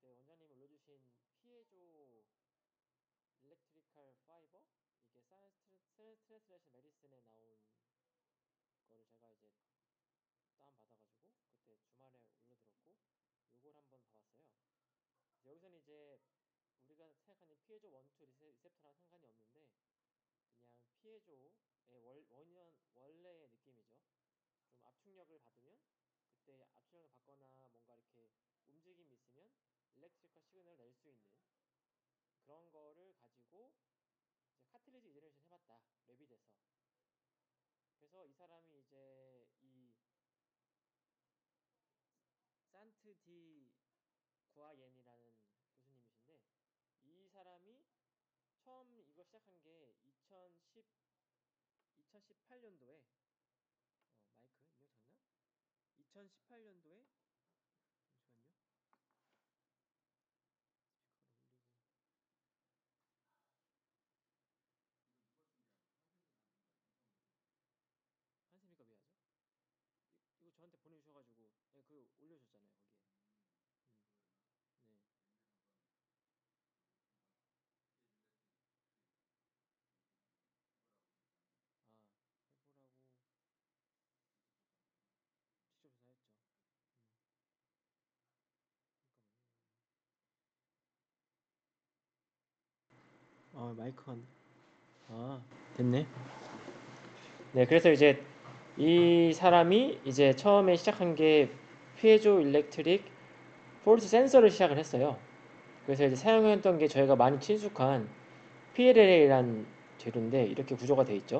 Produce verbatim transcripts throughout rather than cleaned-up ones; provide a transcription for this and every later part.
어제 원장님이 올려주신 피에조 일렉트리컬 파이버 이게 사이언스 트랜스레이션 메디슨에 나온 거를 제가 이제 다운 받아가지고 그때 주말에 올려드렸고 요걸 한번 봐봤어요. 여기서는 이제 우리가 생각하는 피에조 일, 이 리셉터랑 상관이 없는데 그냥 피에조의 월, 원연, 원래의 느낌이죠. 좀 압축력을 받으면 그때 압축력을 받거나 뭔가 이렇게 움직임이 있으면 일렉트리컬 시그널을 낼 수 있는 그런 거를 가지고 이제 카틸리지 이제네레이션 해봤다. 레빗에서. 그래서 이 사람이 이제 이 산트 디 구아옌이라는 교수님이신데 이 사람이 처음 이거 시작한 게 이천십, 이천십팔 년도에 어, 마이크 인명 장난? 이천십팔 년도에 잠시만요. 스피커를 올리고 한샘이가 왜 하죠? 이, 이거 저한테 보내주셔가지고 네, 그 올려줬잖아요 거기에. 음. 네. 아 해보라고 직접 조사했죠. 음. 잠깐만요. 아 마이크가 안... 아 됐네. 네 그래서 이제 이 사람이 이제 처음에 시작한 게 피에조 일렉트릭 폴스 센서를 시작을 했어요. 그래서 이제 사용했던 게 저희가 많이 친숙한 피엘엘에이라는 재료인데 이렇게 구조가 되어 있죠.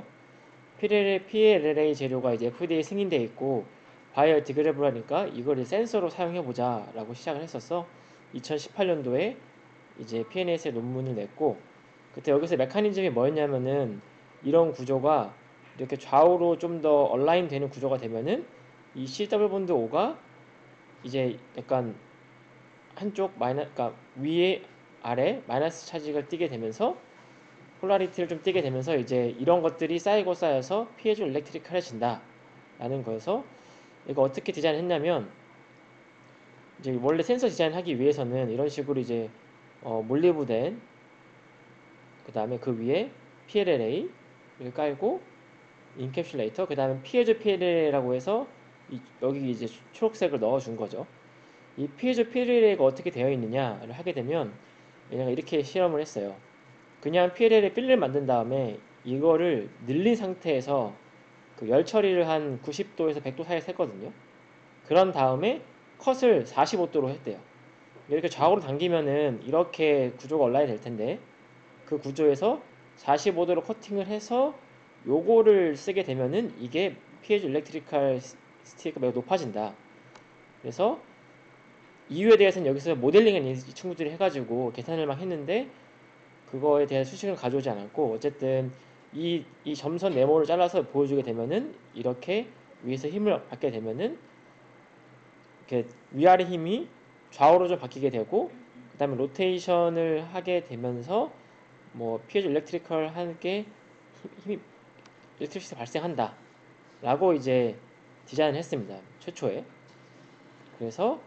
피엘엘에이 재료가 이제 에프디에이 승인되어 있고 바이오 디그레이블하니까 이거를 센서로 사용해보자 라고 시작을 했었어. 이천십팔 년도에 이제 피엔에스에 논문을 냈고 그때 여기서 메커니즘이 뭐였냐면은 이런 구조가 이렇게 좌우로 좀 더 얼라인 되는 구조가 되면은 이 씨 더블 본드 O가 이제 약간 한쪽 마이너, 그러니까 위에 아래 마이너스 차직을 띠게 되면서 폴라리티를 좀 띠게 되면서 이제 이런 것들이 쌓이고 쌓여서 피에조 일렉트리컬해진다 라는 거여서 이거 어떻게 디자인했냐면 이제 원래 센서 디자인하기 위해서는 이런 식으로 이제 어, 몰리브덴 그 다음에 그 위에 피엘엘에이를 깔고 인캡슐레이터 그 다음에 피에조 피엘엘에이라고 해서 이, 여기 이제 초록색을 넣어준 거죠. 이 피에조 피엘엘에이가 어떻게 되어 있느냐를 하게 되면 얘네가 이렇게 실험을 했어요. 그냥 피엘엘에이 필름을 만든 다음에 이거를 늘린 상태에서 그 열 처리를 한 구십 도에서 백 도 사이에서 했거든요. 그런 다음에 컷을 사십오 도로 했대요. 이렇게 좌우로 당기면은 이렇게 구조가 온라인 될 텐데 그 구조에서 사십오 도로 커팅을 해서 요거를 쓰게 되면은 이게 피에조 일렉트리컬 스티가 매우 높아진다. 그래서 이유에 대해서는 여기서 모델링을 이 친구들이 해가지고 계산을 막 했는데 그거에 대한 수식을 가져오지 않았고 어쨌든 이, 이 점선 네모를 잘라서 보여주게 되면은 이렇게 위에서 힘을 받게 되면은 이렇게 위아래 힘이 좌우로 좀 바뀌게 되고 그 다음에 로테이션을 하게 되면서 뭐 피에조 일렉트리컬 하게 힘이 일렉트리시티 발생한다 라고 이제 디자인을 했습니다. 최초에. 그래서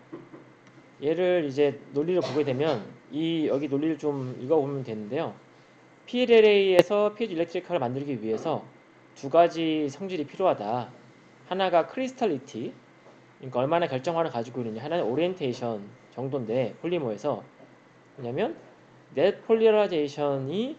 얘를 이제 논리를 보게 되면 이 여기 논리를 좀 읽어보면 되는데요. 피엘엘에이에서 피에조 일렉트리컬을 만들기 위해서 두 가지 성질이 필요하다. 하나가 크리스탈리티, 그러니까 얼마나 결정화를 가지고 있느냐. 하나는 오리엔테이션 정도인데 폴리머에서 뭐냐면 넷 폴리라이제이션이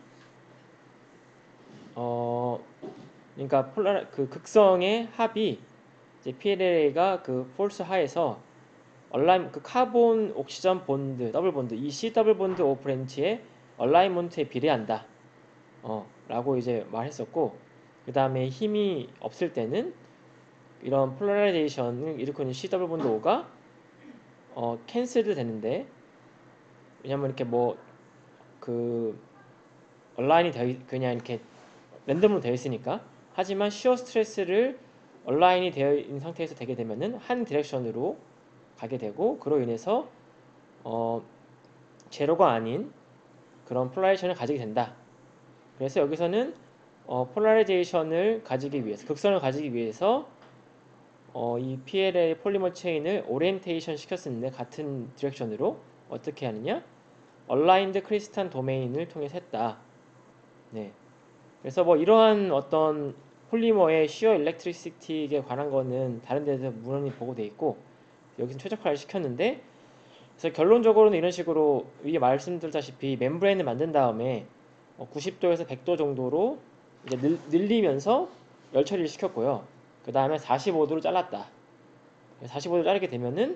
어 그러니까 폴라 그 극성의 합이 이제 피엘엘에이가 그 폴스 하에서 얼라인 그 카본 옥시전 본드 더블 본드 이 C 더블 본드 O 브랜치의 얼라이먼트에 비례한다. 어, 라고 이제 말했었고 그 다음에 힘이 없을 때는 이런 폴라라이제이션을 일으키는 C 더블 본드 O가 어, 캔슬이 되는데 왜냐면 이렇게 뭐 그 얼라인이 되어 그냥 이렇게 랜덤으로 되어 있으니까 하지만 시어 스트레스를 얼라인이 되어 있는 상태에서 되게 되면은 한 디렉션으로 가게 되고 그로 인해서 어, 제로가 아닌 그런 폴라리제이션을 가지게 된다. 그래서 여기서는 어, 폴라리제이션을 가지기 위해서 극선을 가지기 위해서 어, 이 피엘에이 폴리머 체인을 오리엔테이션 시켰었는데 같은 디렉션으로 어떻게 하느냐? 얼라인드 크리스탈 도메인을 통해서 했다. 네. 그래서 뭐 이러한 어떤 폴리머의 시어 일렉트리시티에 관한 거는 다른 데서 문헌이 보고돼 있고 여기서 최적화를 시켰는데 그래서 결론적으로는 이런 식으로 위에 말씀드렸다시피 멤브레인을 만든 다음에 구십 도에서 백 도 정도로 이제 늘, 늘리면서 열 처리를 시켰고요. 그 다음에 사십오 도로 잘랐다. 사십오 도 자르게 되면은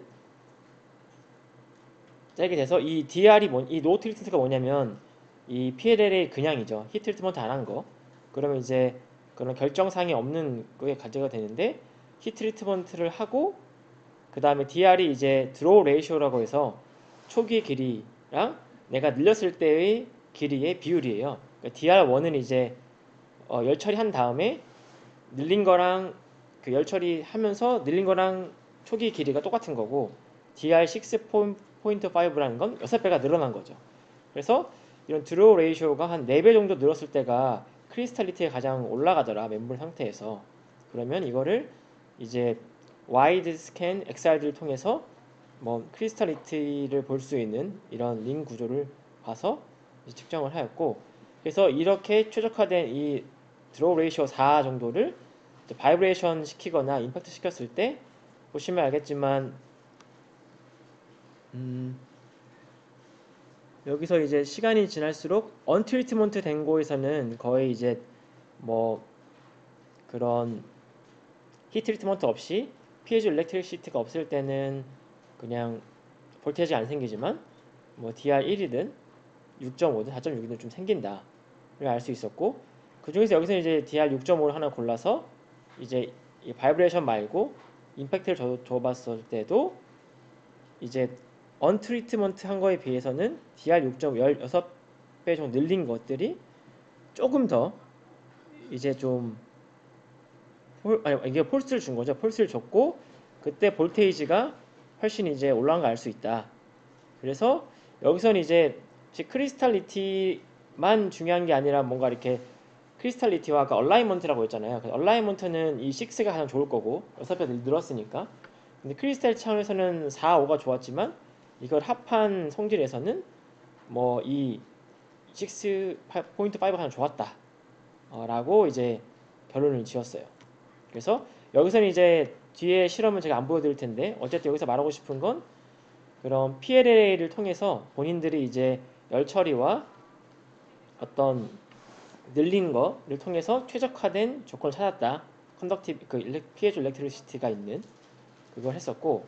자르게 돼서 이 디알이 뭐, 이 노 트리트먼트가 뭐냐면 이 피엘엘의 그냥이죠. 히트 트리트먼트 안 한 거. 그러면 이제 그런 결정사항이 없는 거에 가져가 되는데 히트 트리트먼트를 하고 그 다음에 디알이 이제 드로우 레이쇼라고 해서 초기 길이랑 내가 늘렸을 때의 길이의 비율이에요. 그러니까 디알 원은 이제 어, 열 처리한 다음에 늘린 거랑 그 열 처리하면서 늘린 거랑 초기 길이가 똑같은 거고 디알 육 포인트 오라는 건 여섯 배가 늘어난 거죠. 그래서 이런 드로우 레이쇼가 한 네 배 정도 늘었을 때가 크리스탈리티에 가장 올라가더라 멤블 상태에서. 그러면 이거를 이제 와이드 스캔 엑스알디를 통해서 뭐 크리스탈리티를 볼 수 있는 이런 링 구조를 봐서 측정을 하였고 그래서 이렇게 최적화된 이 드로우 레이쇼 사 정도를 바이브레이션 시키거나 임팩트 시켰을 때 보시면 알겠지만 음 여기서 이제 시간이 지날수록 언트리트먼트 된 거에서는 거의 이제 뭐 그런 히트 트리트먼트 없이 피에조 일렉트리시티가 없을 때는 그냥 볼테이지 안 생기지만 뭐 디알 일이든 육 점 오든 사 점 육이든 좀 생긴다를 알 수 있었고 그 중에서 여기서 이제 디알 육 점 오를 하나 골라서 이제 이 바이브레이션 말고 임팩트를 줘, 줘봤을 때도 이제 언트리트먼트 한 거에 비해서는 디알 육 점 십육 배 정도 늘린 것들이 조금 더 이제 좀 폴, 아니 이게 폴스를 준 거죠. 폴스를 줬고 그때 볼테이지가 훨씬 이제 올라간 걸 알 수 있다. 그래서 여기서는 이제 크리스탈리티만 중요한 게 아니라 뭔가 이렇게 크리스탈리티와 아까 얼라이먼트라고 했잖아요. 얼라이먼트는 이 육가 가장 좋을 거고 여섯 배 늘었으니까. 근데 크리스탈 차원에서는 사, 오가 좋았지만 이걸 합한 성질에서는 뭐 이 육 포인트 오가 가장 좋았다. 어, 라고 이제 결론을 지었어요. 그래서 여기서는 이제 뒤에 실험은 제가 안 보여드릴 텐데 어쨌든 여기서 말하고 싶은 건 그런 피엘엘에이를 통해서 본인들이 이제 열 처리와 어떤 늘린 거를 통해서 최적화된 조건을 찾았다. 컨덕티브 그 피에조 일렉트리시티가 있는 그걸 했었고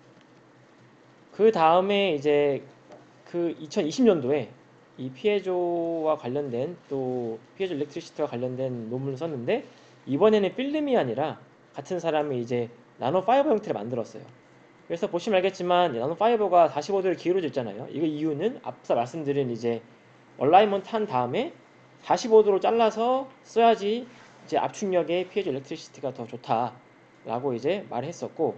그 다음에 이제 그 이천이십 년도에 이 피에조와 관련된 또 피에조 일렉트리시티와 관련된 논문을 썼는데 이번에는 필름이 아니라 같은 사람이 이제 나노 파이버 형태를 만들었어요. 그래서 보시면 알겠지만 나노 파이버가 사십오 도를 기울어져 있잖아요. 이거 이유는 앞서 말씀드린 이제 얼라이먼트 한 다음에 사십오 도로 잘라서 써야지 이제 압축력의 피에조 일렉트리시티가 더 좋다라고 이제 말을 했었고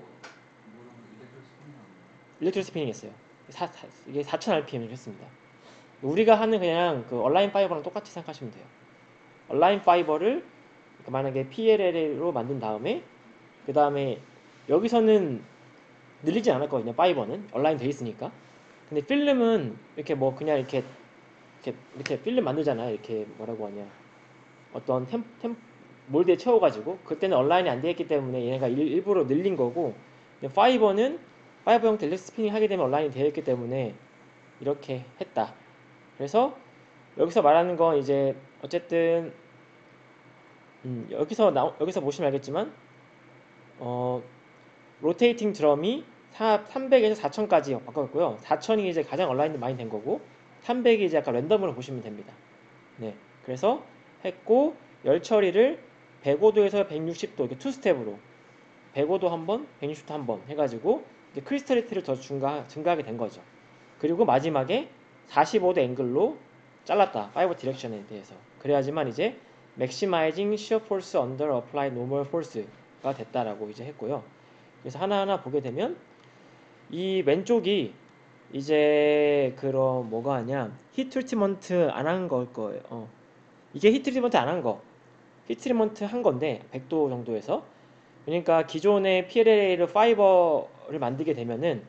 일렉트로 스피닝 했어요. 사, 사, 이게 사천 알피엠을 했습니다. 우리가 하는 그냥 그 얼라인 파이버랑 똑같이 생각하시면 돼요. 얼라인 파이버를 만약에 피엘엘로 만든 다음에 그 다음에 여기서는 늘리지 않을 거거든요. 파이버는 얼라인 돼 있으니까. 근데 필름은 이렇게 뭐 그냥 이렇게 이렇게, 이렇게 필름 만들잖아요. 이렇게 뭐라고 하냐 어떤 템, 템 몰드에 채워가지고 그때는 얼라인이 안 되어 있기 때문에 얘네가 일, 일부러 늘린 거고 파이버는 파이버 형태 일렉 스피닝 하게 되면 얼라인이 되어 있기 때문에 이렇게 했다. 그래서 여기서 말하는 건 이제 어쨌든 음, 여기서 나, 여기서 보시면 알겠지만 어, 로테이팅 드럼이 삼백에서 사천까지 바꿨고요. 사천이 이제 가장 얼라인이 많이 된 거고 삼백이 이제 약간 랜덤으로 보시면 됩니다. 네, 그래서 했고 열 처리를 백오 도에서 백육십 도 이렇게 투 스텝으로 백오 도 한 번, 백육십 도 한 번 해가지고 이제 크리스탈리티를 더 증가, 증가하게 된 거죠. 그리고 마지막에 사십오 도 앵글로 잘랐다. 파이버 디렉션에 대해서. 그래야지만 이제 maximizing shear force under applied normal force가 됐다라고 이제 했고요. 그래서 하나하나 보게 되면 이 왼쪽이 이제 그런 뭐가 하냐 히트 트리트먼트 안 한 걸 거예요. 어. 이게 히트 트리트먼트 안 한 거. 히트 트리트먼트 한 건데 백 도 정도에서 그러니까 기존의 피엘엘에이를 파이버를 만들게 되면은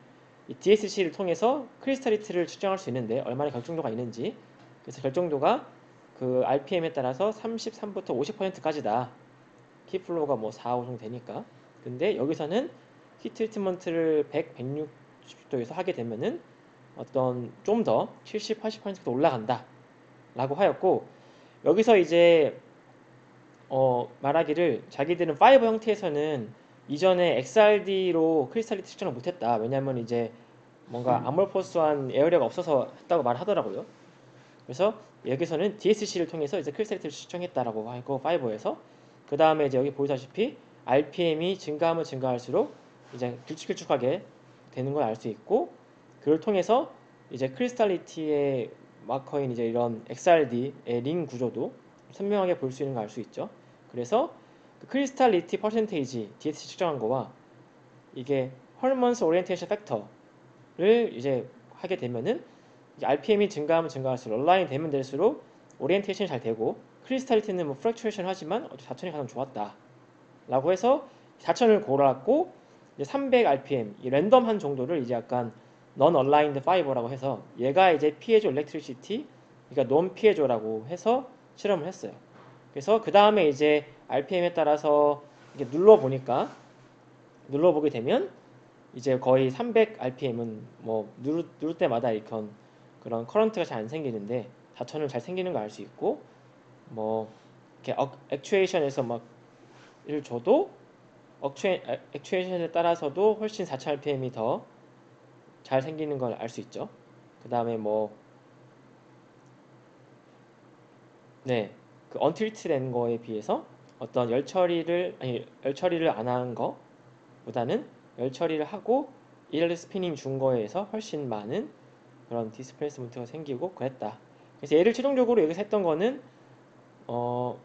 이 디에스씨를 통해서 크리스탈리티를 측정할 수 있는데 얼마나 결정도가 있는지. 그래서 결정도가 그 알피엠에 따라서 삼십삼부터 오십 퍼센트까지다. 키플로우가 뭐 사, 오 정도 되니까. 근데 여기서는 히 트리트먼트를 백, 백육십 도에서 하게 되면은 어떤 좀 더 칠십, 팔십 퍼센트도 올라간다 라고 하였고, 여기서 이제 어 말하기를 자기들은 파이버 형태에서는 이전에 엑스알디로 크리스탈리티 측정을 못했다. 왜냐면 이제 뭔가 아몰포스한 에어리어가 없어서 했다고 말하더라고요. 그래서 여기서는 디에스씨를 통해서 이제 크리스탈리티를 측정했다라고 하고 파이버에서, 그 다음에 이제 여기 보시다시피 알피엠이 증가하면 증가할수록 이제 길쭉길쭉하게 되는 걸 알 수 있고, 그걸 통해서 이제 크리스탈리티의 마커인 이제 이런 엑스알디의 링 구조도 선명하게 볼 수 있는 걸 알 수 있죠. 그래서 그 크리스탈리티 퍼센테이지 디에스씨 측정한 거와 이게 헐먼스 오리엔테이션 팩터를 이제 하게 되면은 알피엠이 증가하면 증가할수록 얼라인 되면 될수록 오리엔테이션이 잘 되고, 크리스탈리티는 뭐 프랙츄에이션 하지만 사천이 가장 좋았다 라고 해서 사천을 골랐고, 이제 삼백 알피엠 이 랜덤한 정도를 이제 약간 non aligned fiber라고 해서 얘가 이제 피에조 일렉트리시티, 그러니까 non 피에조라고 해서 실험을 했어요. 그래서 그 다음에 이제 알피엠에 따라서 이게 눌러 보니까, 눌러 보게 되면 이제 거의 삼백 알피엠은 뭐 누를, 누를 때마다 이런 그런 커런트가 잘 안 생기는데 사천은 잘 생기는 거 알 수 있고, 뭐 이렇게 억, 액추에이션에서 막 일 줘도 억추에, 액추에이션에 따라서도 훨씬 사천 알피엠이 더 잘 생기는 걸 알 수 있죠. 그 다음에 뭐 네, 그 언틸트 된 거에 비해서 어떤 열 처리를 아니 열 처리를 안 한 거보다는 열 처리를 하고 일 스피닝 준 거에서 훨씬 많은 그런 디스플레이스먼트가 생기고 그랬다. 그래서 얘를 최종적으로 여기서 했던 거는 어,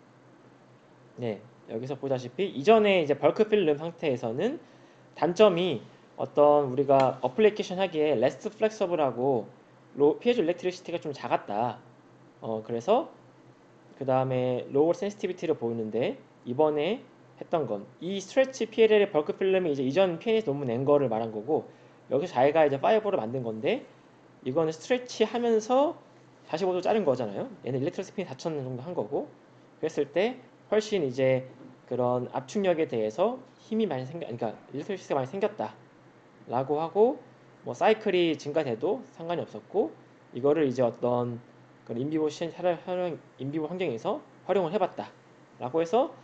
네, 여기서 보다시피 이전에 이제 벌크 필름 상태에서는 단점이 어떤 우리가 어플리케이션 하기에 레스트 플렉서블하고 로, 피에조 일렉트리시티가 좀 작았다. 어, 그래서 그 다음에 로우 센시티비티를 보이는데, 이번에 했던 건 이 스트레치 피엘엘의 벌크 필름이 이제 이전 피엔에서 논문 낸 거를 말한 거고, 여기서 자기가 이제 파이버를 만든 건데 이거는 스트레치 하면서 사십오 도 자른 거잖아요. 얘는 일렉트로 스피닝 사천 정도 한 거고, 그랬을 때 훨씬 이제 그런 압축력에 대해서 힘이 많이 생겨, 그러니까 일렉트리시티가 많이 생겼다 라고 하고, 뭐 사이클이 증가돼도 상관이 없었고, 이거를 이제 어떤 그런 인비보 시행 활용, 인비보 환경에서 활용을 해봤다 라고 해서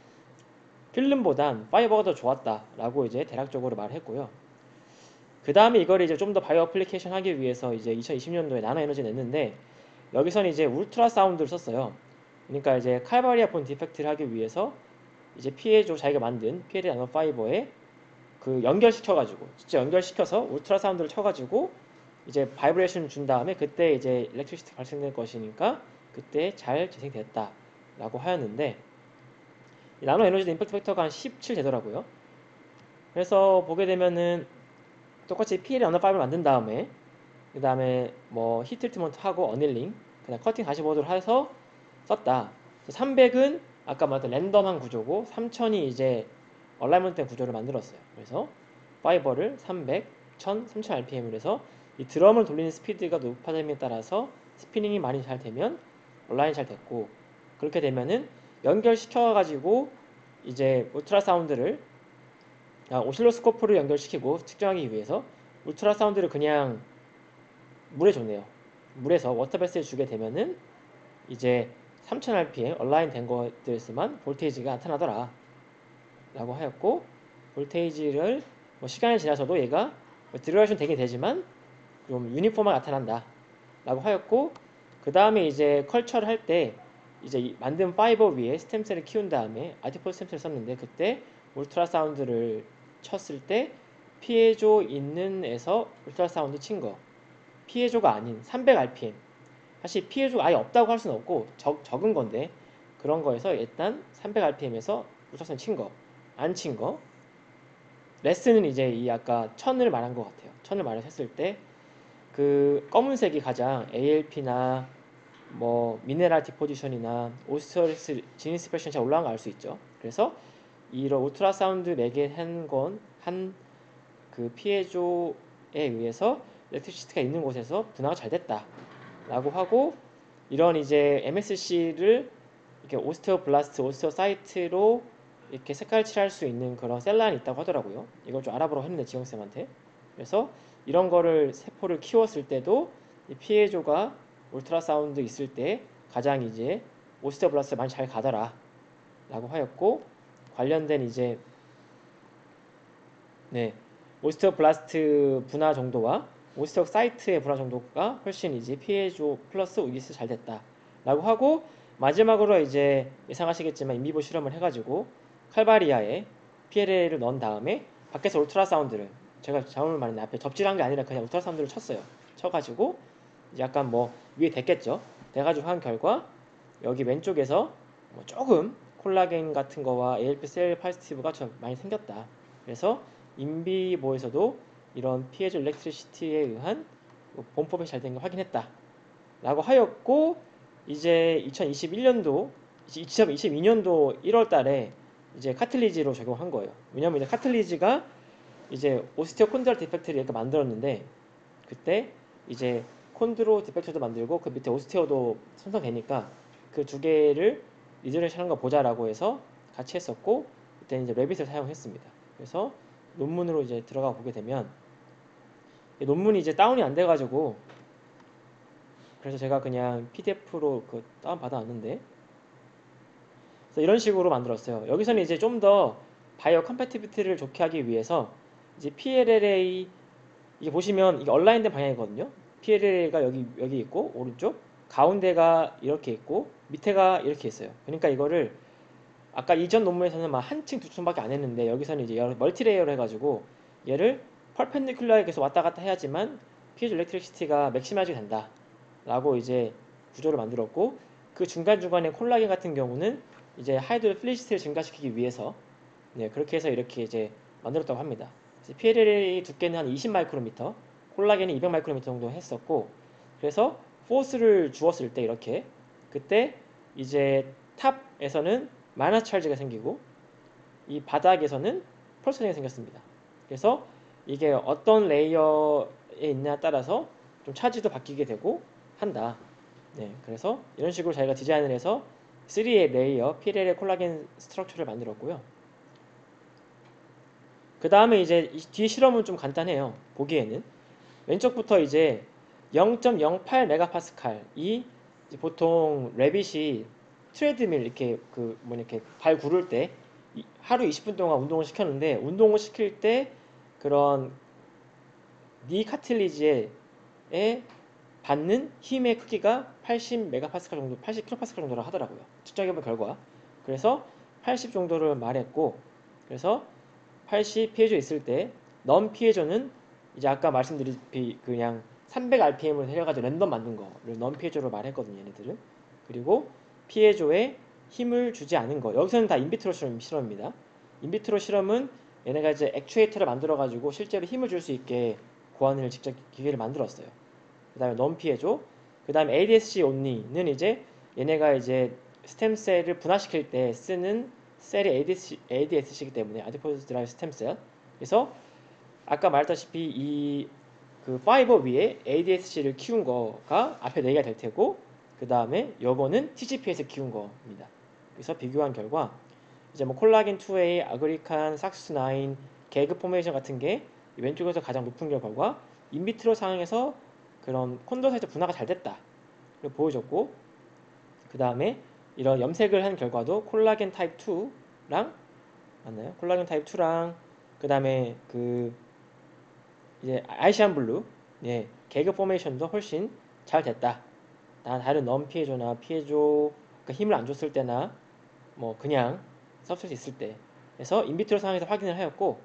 필름보단 파이버가 더 좋았다 라고 이제 대략적으로 말했고요. 그 다음에 이걸 이제 좀 더 바이오 어플리케이션 하기 위해서 이제 이천이십 년도에 나노 에너지 냈는데, 여기서는 이제 울트라 사운드를 썼어요. 그러니까 이제 칼바리아 본 디펙트를 하기 위해서 이제 피에조 자기가 만든 피에조 나노 파이버에 그 연결시켜가지고 진짜 연결시켜서 울트라 사운드를 쳐가지고 이제 바이브레이션 준 다음에 그때 이제 일렉트리시티 발생될 것이니까 그때 잘 재생됐다 라고 하였는데, 나노 에너지 임팩트 팩터가 한 십칠 되더라고요. 그래서 보게 되면은 똑같이 피엘 나노 파이브를 만든 다음에 그 다음에 뭐 히트 트리트먼트 하고 어닐링, 그다음 커팅 사십오 도를 해서 썼다. 삼백은 아까 말했던 랜덤한 구조고, 삼천이 이제 얼라이먼트 된 구조를 만들었어요. 그래서 파이버를 삼백, 천, 삼천 알피엠으로 해서 이 드럼을 돌리는 스피드가 높아짐에 따라서 스피닝이 많이 잘 되면 얼라인이 잘 됐고, 그렇게 되면은 연결시켜가지고 이제 울트라 사운드를 아, 오실로스코프를 연결시키고 측정하기 위해서 울트라 사운드를 그냥 물에 줬네요. 물에서 워터베스에 주게 되면은 이제 삼천 알피엠 얼라인 된 것들에서만 볼테이지가 나타나더라 라고 하였고, 볼테이지를 뭐 시간이 지나서도 얘가 드라이션 되긴 되지만 좀 유니폼하게 나타난다 라고 하였고, 그 다음에 이제 컬처를 할 때 이제 만든 파이버 위에 스템셀을 키운 다음에 아티포 스템셀을 썼는데, 그때 울트라 사운드를 쳤을 때 피에조 있는 에서 울트라 사운드 친 거, 피에조가 아닌 삼백 알피엠, 사실 피해주가 아예 없다고 할 수는 없고 적, 적은 건데, 그런 거에서 일단 삼백 알피엠에서 우차선 친 거, 안 친 거. 레슨은 이제 이 아까 천을 말한 것 같아요. 천을 말해서 했을 때 그 검은색이 가장 에이엘피나 뭐 미네랄 디포지션이나 오스터리스 지니스 프레션 잘 올라간 거 알 수 있죠. 그래서 이런 울트라 사운드 매개 한 건 한 그 피해조 의해서 일렉트리시티가 있는 곳에서 분화가 잘 됐다 라고 하고, 이런 이제 엠에스씨를 이렇게 오스테오블라스트, 오스테오사이트로 이렇게 색깔 칠할 수 있는 그런 셀란이 있다고 하더라고요. 이걸 좀 알아보라고 했는데 지영쌤한테. 그래서 이런 거를 세포를 키웠을 때도 이 피에조가 울트라사운드 있을 때 가장 이제 오스테오블라스트 많이 잘 가더라 라고 하였고, 관련된 이제 네 오스테오블라스트 분화 정도와 오스테오사이트의 분화 정도가 훨씬 이제 피에조 플러스 우기스 잘 됐다 라고 하고, 마지막으로 이제 예상하시겠지만 인비보 실험을 해가지고 칼바리아에 피엘엘을 넣은 다음에 밖에서 울트라사운드를, 제가 잘못 말했네, 앞에 접질한 게 아니라 그냥 울트라사운드를 쳤어요. 쳐가지고 약간 뭐 위에 댔겠죠. 돼가지고 한 결과 여기 왼쪽에서 뭐 조금 콜라겐 같은 거와 에이엘피 셀 파지티브가 좀 많이 생겼다. 그래서 인비보에서도 이런 피에조 일렉트리시티에 의한 본법이 잘 된 걸 확인했다 라고 하였고, 이제 이천이십일 년도 이천이십이 년도 일월 달에 이제 카틀리지로 적용한 거예요. 왜냐면 이제 카틀리지가 이제 오스테오콘드랄 디펙트를 이렇게 만들었는데, 그때 이제 콘드로 디펙트도 만들고 그 밑에 오스테오도 손상되니까 그 두 개를 리저레이션 하는 거 보자라고 해서 같이 했었고, 그때 이제 레빗을 사용했습니다. 그래서 논문으로 이제 들어가 보게 되면 논문이 이제 다운이 안 돼가지고, 그래서 제가 그냥 피디에프로 그 다운 받아왔는데, 그래서 이런 식으로 만들었어요. 여기서는 이제 좀 더 바이오 컴패티비티를 좋게 하기 위해서 이제 피엘엘에이, 이게 보시면 이게 얼라인된 방향이거든요. 피엘엘에이가 여기 여기 있고 오른쪽 가운데가 이렇게 있고 밑에가 이렇게 있어요. 그러니까 이거를 아까 이전 논문에서는 막 한 층 두 층밖에 안 했는데, 여기서는 이제 여러 멀티레이어를 해가지고 얘를 퍼펜디큘러에 계속 왔다 갔다 해야지만 피에조 일렉트리시티가 맥시마이즈 된다 라고 이제 구조를 만들었고, 그 중간중간에 콜라겐 같은 경우는 이제 하이드로 필리시티를 증가시키기 위해서 네, 그렇게 해서 이렇게 이제 만들었다고 합니다. 피엘엘의 두께는 한 이십 마이크로미터, 콜라겐이 이백 마이크로미터 정도 했었고, 그래서 포스를 주었을 때 이렇게, 그때 이제 탑에서는 마이너스 찰지가 생기고 이 바닥에서는 펄스가 생겼습니다. 그래서 이게 어떤 레이어에 있냐에 따라서 좀 차지도 바뀌게 되고 한다. 네, 그래서 이런 식으로 자기가 디자인을 해서 쓰리의 레이어 피엘엘의 콜라겐 스트럭처를 만들었고요. 그 다음에 이제 뒤 실험은 좀 간단해요. 보기에는 왼쪽부터 이제 영 점 영팔 메가파스칼이 보통 레빗이 트레드밀 이렇게 그 뭐 이렇게 발 구를 때 하루 이십 분 동안 운동을 시켰는데, 운동을 시킬 때 그런 니 카틸리지에 받는 힘의 크기가 팔십 메가파스칼 정도, 팔십 킬로파스칼 정도라 하더라고요. 측정해본 결과. 그래서 팔십 정도를 말했고, 그래서 팔십 피에조 있을 때 넌 피에조는 이제 아까 말씀드린 그냥 삼백 알피엠으로 해가지고 랜덤 만든 거를 넌 피에조로 말했거든요, 얘네들은. 그리고 피에조에 힘을 주지 않은 거, 여기서는 다 인비트로 실험, 실험입니다. 인비트로 실험은 얘네가 이제 액추에이터를 만들어가지고 실제로 힘을 줄 수 있게 고안을 직접 기계를 만들었어요. 그 다음에 넌 피에조, 그 다음에 에이디에스씨 only는 이제 얘네가 이제 스템셀을 분화시킬 때 쓰는 셀이 에이디에스씨, 에이디에스씨이기 때문에 아디포스 드라이브 스템셀. 그래서 아까 말했다시피 이 그 파이버 위에 에이디에스씨를 키운 거가 앞에 네 개가 될 테고, 그 다음에 요거는 티지피에서 키운 겁니다. 그래서 비교한 결과 이제 뭐 콜라겐 투 에이, 아그리칸, 삭스 나인, 개그 포메이션 같은 게 왼쪽에서 가장 높은 결과가 인비트로 상황에서 그런 콘도사이트 분화가 잘 됐다 보여줬고, 그 다음에 이런 염색을 한 결과도 콜라겐 타입 투랑 맞나요? 콜라겐 타입 투랑 그 다음에 그 이제 아이시안 블루, 예, 개그 포메이션도 훨씬 잘 됐다. 다른 넌 피에조나 피에조 그 힘을 안 줬을 때나 뭐 그냥 서브스트레이트 있을 때, 그래서 인비트로 상황에서 확인을 하였고,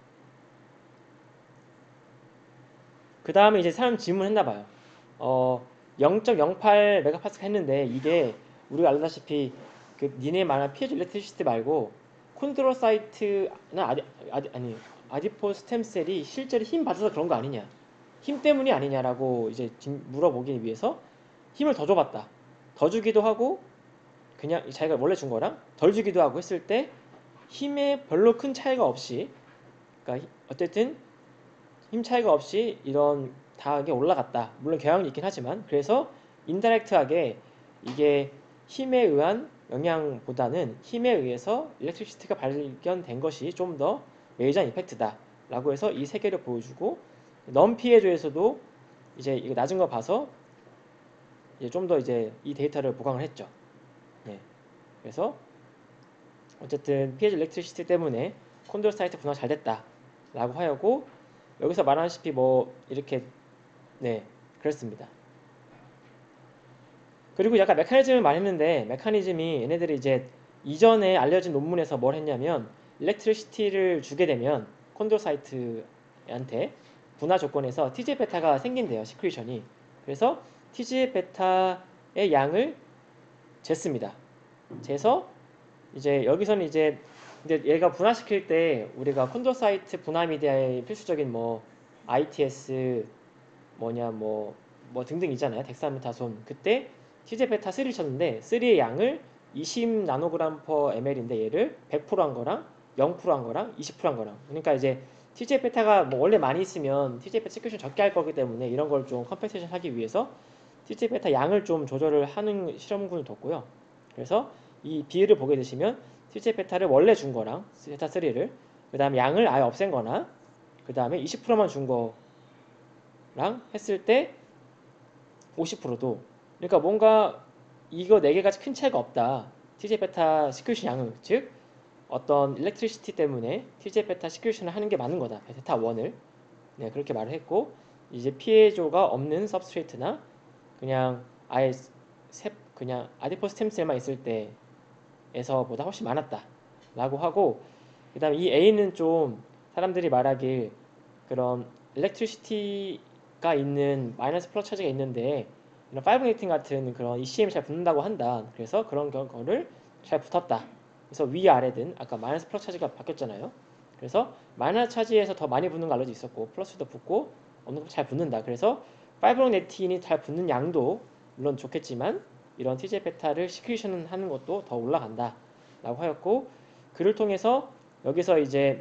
그 다음에 이제 사람 질문했나봐요. 어, 영 점 영팔 메가파스칼 했는데 이게 우리가 알다시피 그 니네 말한 피에조 일렉트리시티 말고 콘드로사이트나 아디, 아디, 아니 아디포 스템셀이 실제로 힘 받아서 그런 거 아니냐, 힘 때문이 아니냐라고 이제 물어보기 위해서 힘을 더 줘봤다. 더 주기도 하고 그냥 자기가 원래 준 거랑 덜 주기도 하고 했을 때 힘에 별로 큰 차이가 없이, 그러니까 어쨌든 힘 차이가 없이 이런 다하게 올라갔다. 물론 경향이 있긴 하지만 그래서 인다이렉트하게 이게 힘에 의한 영향보다는 힘에 의해서 일렉트리시티가 발견된 것이 좀 더 메이저한 이펙트다 라고 해서 이 세 개를 보여주고 넘 피해조에서도 이제 이거 낮은 거 봐서 이제 좀 더 이제 이 데이터를 보강을 했죠. 네. 그래서 어쨌든 피해조 일렉트리시티 때문에 콘드로사이트 분화가 잘 됐다 라고 하였고 여기서 말하다시피 뭐 이렇게 네 그렇습니다. 그리고 약간 메커니즘을 말했는데 메커니즘이 얘네들이 이제 이전에 알려진 논문에서 뭘 했냐면 일렉트리시티를 주게 되면 콘드로사이트한테 분화 조건에서 티지에프 베타가 생긴대요. 시크리션이. 그래서 티지에프 베타의 양을 쟀습니다. 재서 이제 여기서는 이제 근데 얘가 분화시킬 때 우리가 콘드로사이트 분화 미디어의 필수적인 뭐 아이티에스 뭐냐 뭐 뭐 등등 있잖아요. 덱사메타손. 그때 티지에프 베타 삼을 쳤는데 삼의 양을 이십 나노그램 퍼 엠엘인데 얘를 백 퍼센트 한 거랑 영 퍼센트 한 거랑 이십 퍼센트 한 거랑 그러니까 이제 티지에프 베타가 뭐 원래 많이 있으면 티지에프 베타 시큐션 적게 할 거기 때문에 이런 걸 좀 컴펜세이션 하기 위해서 티지에프 베타 양을 좀 조절을 하는 실험군을 뒀고요. 그래서 이 비율을 보게 되시면 티지에프 베타를 원래 준 거랑 베타 삼을 그 다음에 양을 아예 없앤 거나 그 다음에 이십 퍼센트만 준 거랑 했을 때 오십 퍼센트도 그러니까 뭔가 이거 네 개가 큰 차이가 없다. 티지에프 베타 시큐션 양은 즉 어떤 일렉트리시티 때문에 티지에프 베타 시큐션을 하는 게 맞는 거다. 베타 일을 네, 그렇게 말을 했고 이제 피해조가 없는 सब스트레이트나 그냥 아예 세, 그냥 아디포스 스템셀만 있을 때에서보다 훨씬 많았다 라고 하고 그 다음에 이 A는 좀 사람들이 말하길 그런 일렉트리시티가 있는 마이너스 플러스 차지가 있는데 이런 파이브레이팅 같은 그런 이씨엠이 잘 붙는다고 한다. 그래서 그런 거를 잘 붙었다. 그래서 위아래든 아까 마이너스 플러스 차지가 바뀌었잖아요. 그래서 마이너스 차지에서 더 많이 붙는 거 알려져 있었고 플러스도 붙고 없는 거 잘 붙는다. 그래서 파이브레이팅이 잘 붙는 양도 물론 좋겠지만 이런 티지에프 베타를 시큐션 하는 것도 더 올라간다 라고 하였고 그를 통해서 여기서 이제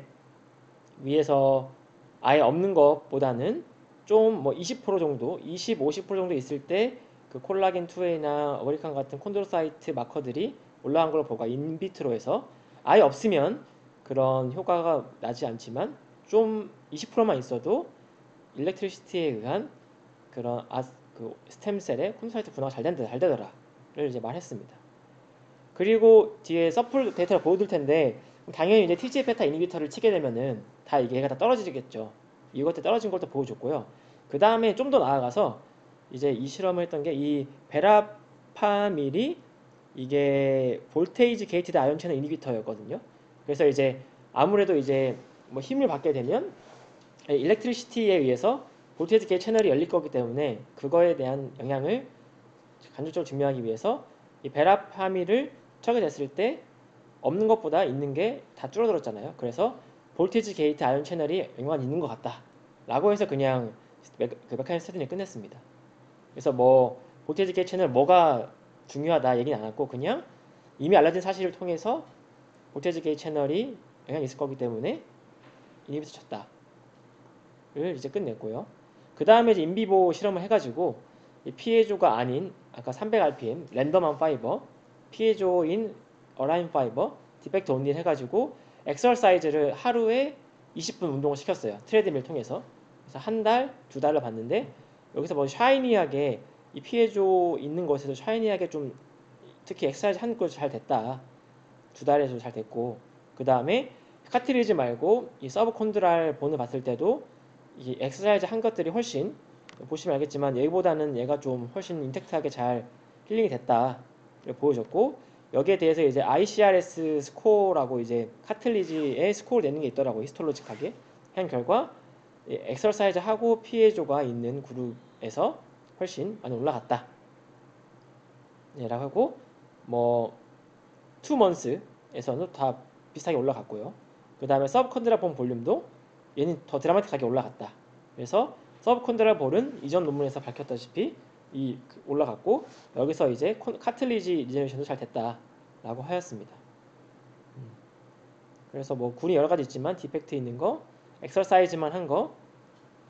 위에서 아예 없는 것보다는 좀 뭐 이십 퍼센트 정도, 이십, 오십 퍼센트 정도 있을 때 그 콜라겐 투 에이나 어리칸 같은 콘드로사이트 마커들이 올라간 걸 보고 인비트로에서 아예 없으면 그런 효과가 나지 않지만 좀 이십 퍼센트만 있어도 일렉트리시티에 의한 그런 아, 그 스템셀의 콘드로사이트 분화가 잘 된다, 잘 되더라를 이제 말했습니다. 그리고 뒤에 서플 데이터를 보여줄 텐데 당연히 이제 티지에프 베타 이니비터를 치게 되면은 다 이게 얘가 다 떨어지겠죠. 이것도 떨어진 걸 또 보여줬고요. 그 다음에 좀 더 나아가서 이제 이 실험을 했던 게 이 베라파밀이 이게 볼테이지 게이티드 아이온 채널 이니비터였거든요. 그래서 이제 아무래도 이제 뭐 힘을 받게 되면 일렉트리시티에 의해서 볼테이지 게이트 채널이 열릴 거기 때문에 그거에 대한 영향을 간접적으로 증명하기 위해서 이 베라파밀을 쳐게 됐을 때 없는 것보다 있는 게 다 줄어들었잖아요. 그래서 볼테이지 게이트 아이온 채널이 영향이 있는 것 같다 라고 해서 그냥 그 메카니즘 스터디는 끝냈습니다. 그래서 뭐 볼테이지 게이트 채널 뭐가 중요하다 얘기는 안 했고 그냥 이미 알려진 사실을 통해서 볼테이지 게이트 채널이 영향이 있을 거기 때문에 이니비터 쳤다를 이제 끝냈고요. 그 다음에 이제 인비보 실험을 해가지고 피해조가 아닌 아까 삼백 알피엠 랜덤한 파이버 피해조인 어라인 파이버 디펙트 온리를 해가지고 엑서사이즈를 하루에 이십 분 운동을 시켰어요. 트레드밀 통해서. 그래서 한 달, 두 달을 봤는데 여기서 뭐 샤이니하게 이 피해조 있는 것에서 샤이니하게 좀 특히 엑서사이즈 한 것이 잘 됐다. 두 달에서 잘 됐고 그 다음에 카트리지 말고 이 서브콘드랄 본을 봤을 때도 이 엑서사이즈 한 것들이 훨씬 보시면 알겠지만 얘보다는 얘가 좀 훨씬 인텍트하게 잘 힐링이 됐다 보여줬고 여기에 대해서 이제 아이씨알에스 스코어라고 이제 카틀리지의 스코어를 내는 게 있더라고 히스톨로직하게 한 결과 엑서사이즈 하고 피해조가 있는 그룹에서 훨씬 많이 올라갔다 네, 라고 하고 뭐 투 먼스에서는 다 비슷하게 올라갔고요 그 다음에 서브컨드라 본 볼륨도 얘는 더 드라마틱하게 올라갔다 그래서 서브컨드라 볼은 이전 논문에서 밝혔다시피 이 올라갔고 여기서 이제 카틀리지 리제너레이션도 잘 됐다 라고 하였습니다. 그래서 뭐 군이 여러 가지 있지만 디펙트 있는 거, 엑서사이즈만 한 거,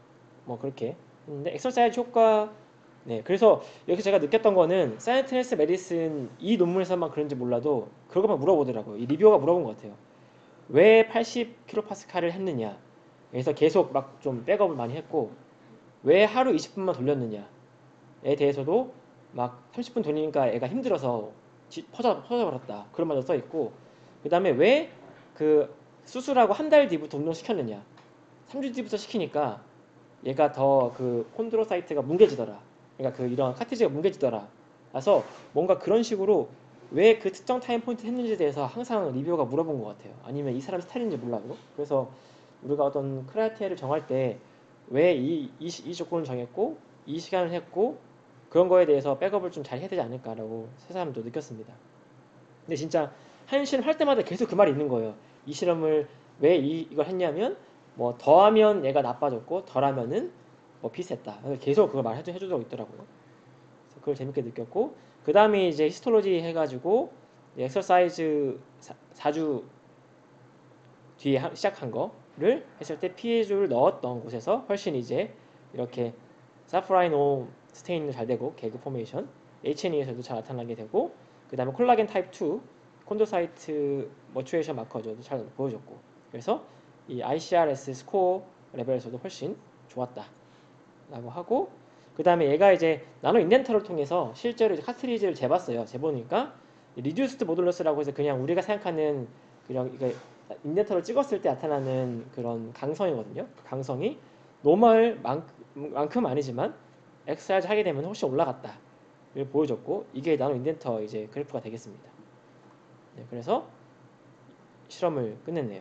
뭐 그렇게 했는데 엑서사이즈 효과. 네, 그래서 여기서 제가 느꼈던 거는 사이언스 메디슨 이 논문에서만 그런지 몰라도 그것만 물어보더라고요. 이 리뷰어가 물어본 것 같아요. 왜 팔십 킬로파스칼을 했느냐. 그래서 계속 막 좀 백업을 많이 했고, 왜 하루 이십 분만 돌렸느냐에 대해서도 막 삼십 분 돌리니까 애가 힘들어서 지- 퍼져, 퍼져버렸다. 그런 말도 써있고, 그 다음에 왜 그 수술하고 한 달 뒤부터 운동시켰느냐. 삼 주 뒤부터 시키니까 얘가 더 그 콘드로사이트가 뭉개지더라. 그러니까 그 이런 카티지가 뭉개지더라. 그래서 뭔가 그런 식으로 왜 그 특정 타임 포인트 했는지에 대해서 항상 리뷰어가 물어본 것 같아요. 아니면 이 사람 스타일인지 몰라도. 그래서 우리가 어떤 크라이테리아를 정할 때 왜 이 이, 이 조건을 정했고 이 시간을 했고 그런 거에 대해서 백업을 좀 잘 해야 되지 않을까라고 새삼도 느꼈습니다. 근데 진짜 한 실험 할 때마다 계속 그 말이 있는 거예요. 이 실험을 왜 이, 이걸 했냐면 뭐 더하면 얘가 나빠졌고 덜하면은 뭐 비슷했다. 그래서 계속 그걸 말해주 해주고 있더라고요. 그래서 그걸 재밌게 느꼈고 그 다음에 이제 히스톨로지 해가지고 엑서사이즈 사 주 뒤에 하- 시작한 거를 했을 때 피해주를 넣었던 곳에서 훨씬 이제 이렇게 사프라이노 스테인도 잘 되고 개그 포메이션 에이치엔이에서도 잘 나타나게 되고 그 다음에 콜라겐 타입 투 콘도사이트 머추에이션 마커저도 잘 보여줬고 그래서 이 아이씨알에스 스코어 레벨에서도 훨씬 좋았다 라고 하고 그 다음에 얘가 이제 나노 인덴터를 통해서 실제로 이제 카트리지를 재봤어요. 재보니까 리듀스드 모듈러스라고 해서 그냥 우리가 생각하는 그냥 이거 인덴터를 찍었을 때 나타나는 그런 강성이거든요. 그 강성이 노멀만큼 아니지만 엑스알즈 하게 되면 훨씬 올라갔다를 보여줬고 이게 나노 인덴터 이제 그래프가 되겠습니다. 네, 그래서 실험을 끝냈네요.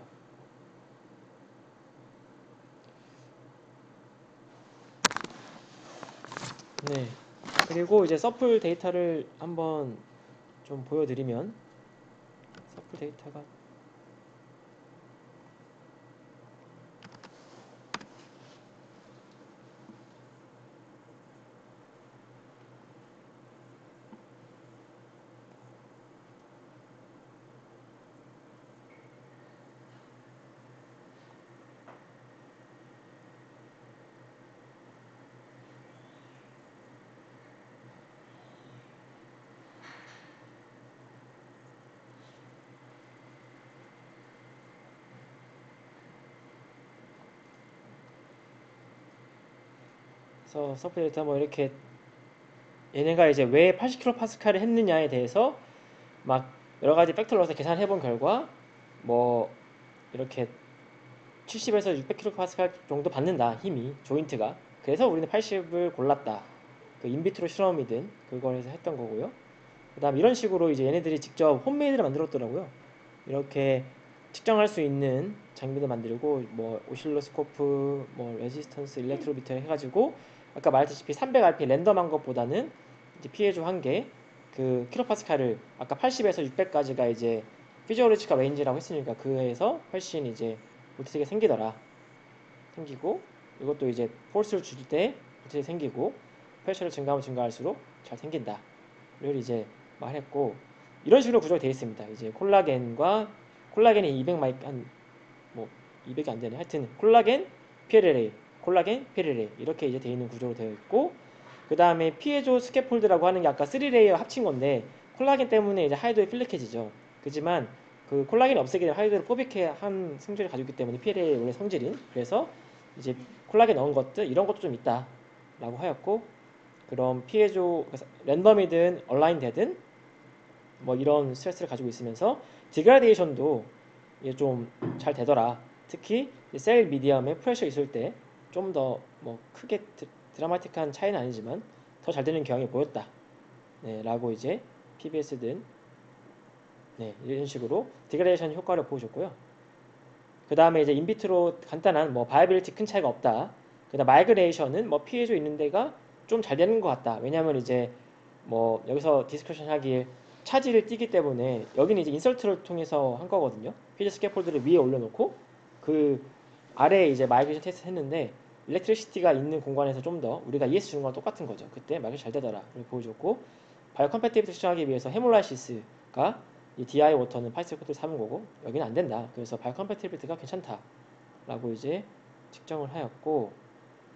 네. 그리고 이제 서플 데이터를 한번 좀 보여드리면 서플 데이터가 그래서 서플 데이터 뭐 이렇게 얘네가 이제 왜 팔십 킬로파스칼을 했느냐에 대해서 막 여러 가지 팩터를 넣어서 계산해 본 결과 뭐 이렇게 칠십에서 육백 킬로파스칼 정도 받는다 힘이 조인트가 그래서 우리는 팔십을 골랐다 그 인비트로 실험이든 그걸 해서 했던 거고요. 그 다음 이런 식으로 이제 얘네들이 직접 홈메이드를 만들었더라고요. 이렇게 측정할 수 있는 장비도 만들고 뭐 오실로스코프 뭐 레지스턴스 일렉트로미터 해가지고 아까 말했다시피 삼백 알피엠 랜덤한 것보다는 이제 피해조 한개 그 킬로파스칼을 아까 팔십에서 육백까지가 이제 피지올로지컬 레인지라고 했으니까 그에서 훨씬 이제 못쓰게 생기더라. 생기고 이것도 이제 폴스를 줄 때 못쓰게 생기고 프레셔를 증가하면 증가할수록 잘 생긴다. 를 이제 말했고 이런 식으로 구조가 되어 있습니다. 이제 콜라겐과 콜라겐이 이백 마이 한뭐 이백이 안 되네. 하여튼 콜라겐 피엘엘에이, 콜라겐 피엘엘에이 이렇게 이제 되어 있는 구조로 되어 있고 그 다음에 피에조 스캐폴드라고 하는 게 아까 쓰리 레이어 합친 건데 콜라겐 때문에 이제 하이드로 필릭해지죠. 그지만 그 콜라겐이 없애게 되면 하이드로 포빅해 한 성질을 가지고 있기 때문에 피엘엘에이 원래 성질인 그래서 이제 콜라겐 넣은 것들 이런 것도 좀 있다라고 하였고 그런 피해조 랜덤이든 얼라인 되든 뭐 이런 스트레스를 가지고 있으면서 디그라데이션도 이게 좀 잘 되더라. 특히 셀 미디엄에 프레셔 있을 때 좀 더 뭐 크게 드, 드라마틱한 차이는 아니지만 더 잘 되는 경향이 보였다. 네, 라고 이제 피비에스든 네, 이런 식으로 디그레이션 효과를 보여줬고요. 그 다음에 이제 인비트로 간단한 뭐 바이빌리티 큰 차이가 없다. 그다음 마이그레이션은 뭐 피해줘 있는 데가 좀 잘 되는 것 같다. 왜냐하면 이제 뭐 여기서 디스커션 하길 차지를 띄기 때문에 여기는 이제 인설트를 통해서 한 거거든요. 피지 스캐폴드를 위에 올려놓고 그 아래에 이제 마이그레이션 테스트 했는데 일렉트리시티가 있는 공간에서 좀 더 우리가 이에스 주는 거랑 똑같은 거죠. 그때 마이그레이션 잘 되더라. 보여줬고 바이오 컴패티비티 측정하기 위해서 헤몰라이시스가 이 디아이 워터는 파이스 코드를 삼은 거고 여기는 안 된다. 그래서 바이오 컴패티비티가 괜찮다라고 이제 측정을 하였고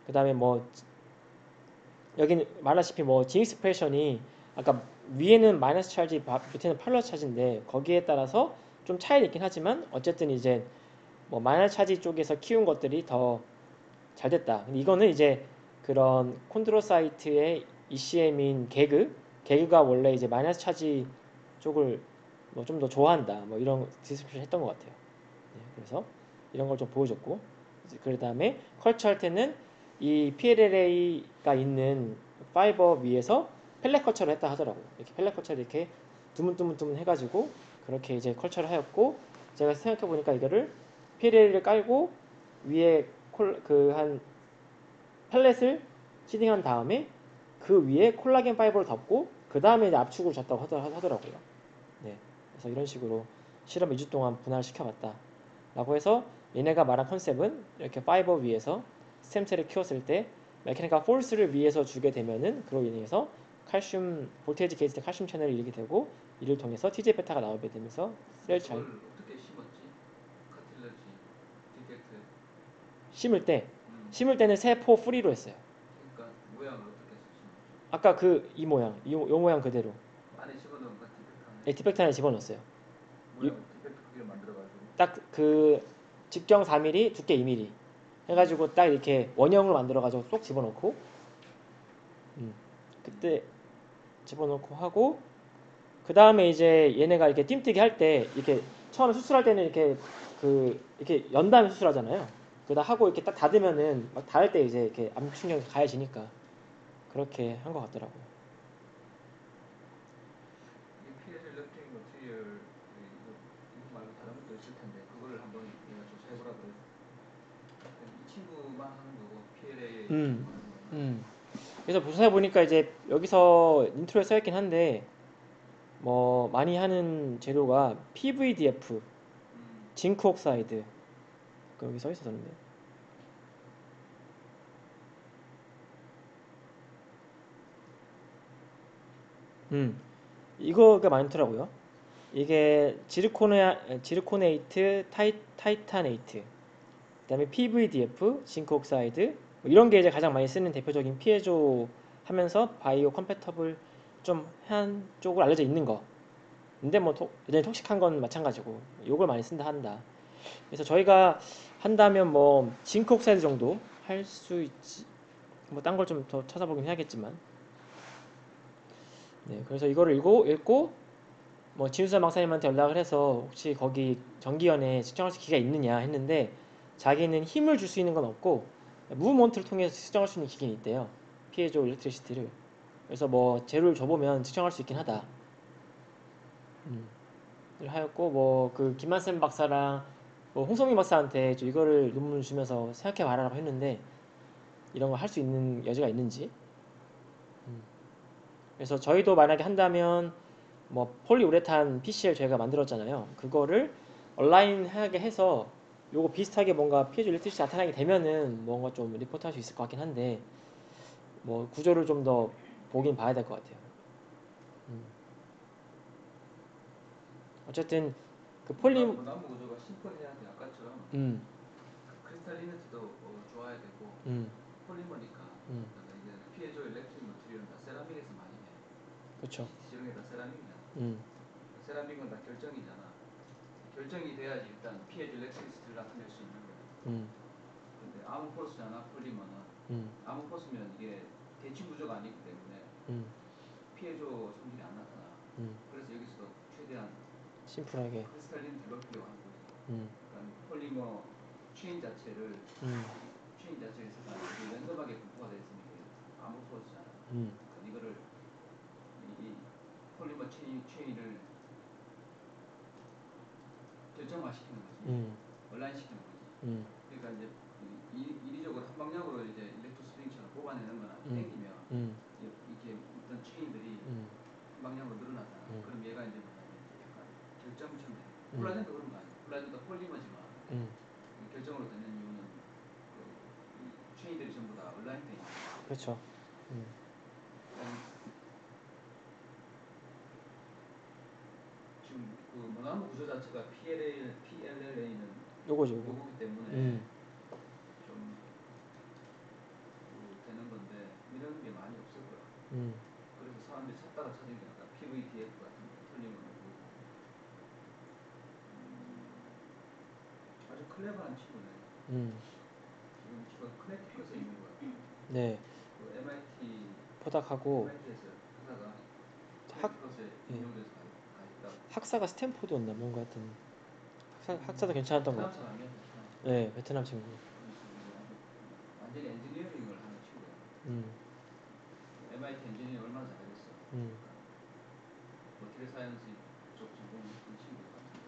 그 다음에 뭐 여기는 말하시피 뭐 G 익스프레션이 아까 위에는 마이너스 찰지 밑에는 플러스 찰지인데 거기에 따라서 좀 차이는 있긴 하지만 어쨌든 이제 뭐 마이너스 찰지 쪽에서 키운 것들이 더 잘 됐다. 근데 이거는 이제 그런 콘드로사이트의 이씨엠인 개그 개그가 원래 이제 마이너스 찰지 쪽을 뭐 좀 더 좋아한다. 뭐 이런 디스크립션 했던 것 같아요. 네, 그래서 이런 걸 좀 보여줬고 그 다음에 컬처 할 때는 이 피엘엘에이가 있는 파이버 위에서 펠렛 컬처를 했다 하더라고요. 이렇게 펠렛 컬처를 이렇게 두문두문두문 해가지고 그렇게 이제 컬처를 하였고 제가 생각해 보니까 이거를 피엘엘에이를 깔고 위에 그한 펠렛을 시딩한 다음에 그 위에 콜라겐 파이버를 덮고 그 다음에 이제 압축을 줬다고 하더라고요. 네, 그래서 이런 식으로 실험 이 주 동안 분할을 시켜봤다. 라고 해서 얘네가 말한 컨셉은 이렇게 파이버 위에서 스템셀을 키웠을 때 메케니컬 포스를 위에서 주게 되면은 그로 인해서 칼슘 볼테이지 게이트 칼슘 채널을 이루게 되고 이를 통해서 티제이 베타가 나오게 되면서 셀 잘 그걸 어떻게 심었지? 카틸러지 디펙트. 심을 때 음. 심을 때는 세포 뿌리로 했어요. 그러니까 모양을 어떻게 해서 심었지? 아까 그 이 모양 이, 요 모양 그대로 안에 집어넣은 거 디펙트 안에. 네, 디펙트 안에 집어넣었어요. 모양을 디펙트 크기로 만들어가지고. 딱 그 직경 사 밀리미터 두께 이 밀리미터 해가지고 딱 이렇게 원형을 만들어가지고 쏙 집어넣고 음, 그때 집어넣고 하고 그 다음에 이제 얘네가 이렇게 띰뜨기 할 때 이렇게 처음에 수술할 때는 이렇게 그 이렇게 연 다음에 수술하잖아요. 그다 하고 이렇게 딱 닫으면은 막 닿을 때 이제 이렇게 압축력이 가해지니까 그렇게 한 것 같더라고요. 이게 피에조 일렉트릭 머티리얼 이거 이거 말고 다른 것도 있을 텐데 그거를 한번 내가 조사해보라 그랬어. 이 친구만 하는 거고 피엘에이 음, 하는 거는. 음. 그래서 조사해 보니까 이제 여기서 인트로에 써있긴 한데 뭐 많이 하는 재료가 피브이디에프, 음. 징크 옥사이드 그 여기 써 있었는데. 음, 이거가 많더라고요. 이게 지르코네 지르코네이트, 타이, 타이타네이트, 그다음에 피브이디에프, 징크 옥사이드 뭐 이런 게 이제 가장 많이 쓰는 대표적인 피에조 하면서 바이오 컴패터블 좀 한 쪽으로 알려져 있는 거. 근데 뭐 토, 여전히 톡식한 건 마찬가지고 요걸 많이 쓴다 한다. 그래서 저희가 한다면 뭐 징크 옥사이드 정도 할 수 있지. 뭐 딴 걸 좀 더 찾아보긴 해야겠지만. 네, 그래서 이거를 읽고 읽고 뭐 진수사 박사님한테 연락을 해서 혹시 거기 전기연에 측정할 수 기가 있느냐 했는데 자기는 힘을 줄 수 있는 건 없고 무브먼트를 통해서 측정할 수 있는 기계는 있대요. 피에조 일렉트리시티를. 그래서 뭐 재료를 줘보면 측정할 수 있긴 하다. 음. 하였고 뭐 그 김만샘 박사랑 뭐 홍성민 박사한테 좀 이거를 논문 주면서 생각해 봐라라고 했는데 이런 거 할 수 있는 여지가 있는지. 음. 그래서 저희도 만약에 한다면 뭐 폴리우레탄 피씨엘 저희가 만들었잖아요. 그거를 온라인하게 해서 요거 비슷하게 뭔가 피해조 일렉트리시 나타나게 되면은 뭔가 좀 리포트 할 수 있을 것 같긴 한데 뭐 구조를 좀 더 보긴 봐야 될 것 같아요. 음. 어쨌든 그 폴리 뭐 나무 구조가 심플해야 돼. 아까처럼 음, 크리스탈리니티도 어, 좋아야 되고 음, 폴리머니까. 음, 그러니까 이제 피에조 일렉트릭 머티리얼은 다 세라믹에서 많이 해. 그렇죠. 이씨티 저런 게 다 세라믹이잖아. 음, 세라믹은 다 결정이잖아. 결정이 돼야지 일단 피에조 일렉트리시티를 나타낼 수 있는 거야. 음, 근데 아몬포스잖아. 폴리머는 음, 아몬포스면 이게 대칭 구조가 아니기 때문에 음, 피해조 성질이 안 나타나. 음. 그래서 여기서도 최대한 심플하게. 크리스탈리니티를 높이려고 하는 거지. 음, 그러니까 폴리머 체인 자체를 음, 체인 자체에서 랜덤하게 분포가 되어 있으면 이게 아몬포스잖아. 음, 그러니까 이거를 이, 이 폴리머 체인, 체인을 결정화시키는 거지. 음, 온라인시키는 거지. 음, 그러니까 이제 이, 이리적으로 한 방향으로 이제 일렉트로 스프링처럼 뽑아내는 거나 음, 땡기면 음, 이렇게 있던 체인들이 음, 한 방향으로 늘어나잖아. 음, 그럼 얘가 이제 뭐냐면 이제 약간 결정처럼 돼. 음, 콜라겐도 그런 거 아니야. 콜라겐도 폴리머지만 음, 결정으로 되는 이유는 그 체인들이 전부 다 온라인 돼 있는 거야. 그렇죠. 음, 지금 그 모나무 구조 자체가 피엘엘, 피엘엘에이는 요거죠, 요거. 요거기 때문에 음, 좀 음, 그래서 사람들이 찾다가 찾은 게 아까 피브이티에프 같은 거 털링을 보이고 음, 아주 클레버한 친구네. 음, 지금 지금 커네티컷에 있는 것 같아요. 네. 그 엠아이티 포닥하고 엠아이티에서 하다가 학, 커네티컷에 예, 임용돼서 가, 가 있다고. 학사가 스탠포드였나 뭔가 하여튼 학사, 학사도 음, 괜찮았던 것 베트남 같아요. 사람이야, 베트남. 네, 베트남 친구. 그런 친구인데 아주 완전히 엔지니어링을 하는 친구야. 음, 엠아이티 엔지니어링 얼마나 잘하겠어. 음, 그러니까 머티리얼 사이언스 쪽 전공했던 친구인 것 같은데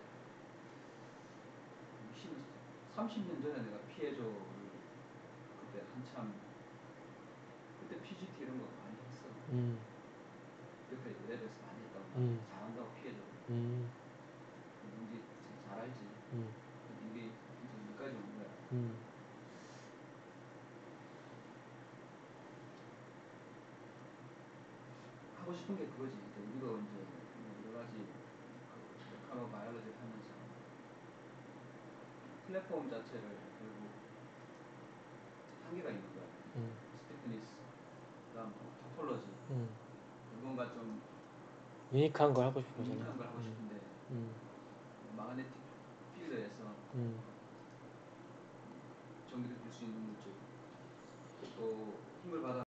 삼십 년 전에 내가 피에조를 그때 한참 그때 피지티 이런 거 많이 했어. 음, 옆에 랩에서 많이 했다고 막 음, 잘한다고 피해줘를. 음, 민기 잘 알지. 음, 민기 이제 여기까지 온 거야. 음, 하고 싶은 게 그거지. 이제 우리도 이제 뭐 여러 가지 그 메카노 바이올로지를 하면서 플랫폼 자체를 결국 한계가 있는 거야. 음, 스티프니스, 그다음 뭐 토폴로지 음. 뭔가 좀 유니크한 걸 하고 싶은 거잖아요. 유니크한 걸 하고 음, 싶은데 음, 마그네틱 필드에서 음, 전기를 줄 수 있는 물질 또 힘을 받아